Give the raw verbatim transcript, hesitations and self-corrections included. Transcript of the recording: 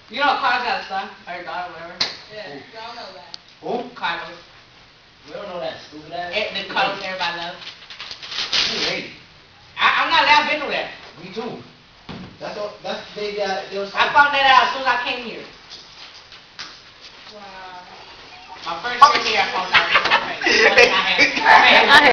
You know Carlos got a son, or a daughter, whatever. Yeah, y'all know that. Who? Carlos. We don't know that stupid ass. Eh, the Carlos everybody loves. You hate. I, I'm not allowed to know that. Me too. That's all. That's they got. They was. I found that out as soon as I came here. Wow. My first year here, I found out. I had- I had-